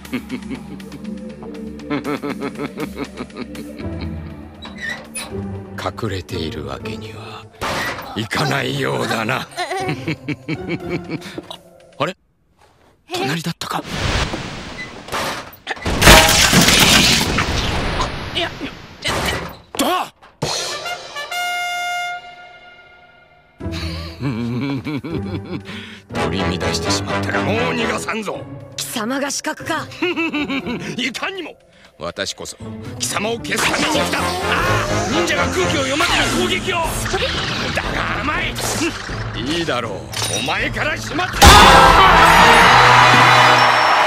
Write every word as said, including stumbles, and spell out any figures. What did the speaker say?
隠れているわけにはいかないようだな。あれ、隣だったか。いや、だ取り乱してしまったがもう逃がさんぞ。 貴様が刺客か。 いかにも。私こそ貴様を消すために来た。ああ、忍者が空気を読まずに攻撃を。だが甘い。いいだろう、お前からしまった。